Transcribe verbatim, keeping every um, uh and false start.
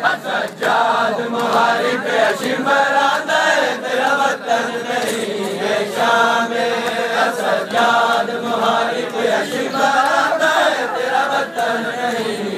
सज्जाद मुहारी पे अशीम बराता है तेरा वतन नहीं है शाम। सज्जाद मुहारी पे अशीम बराता है तेरा वतन नहीं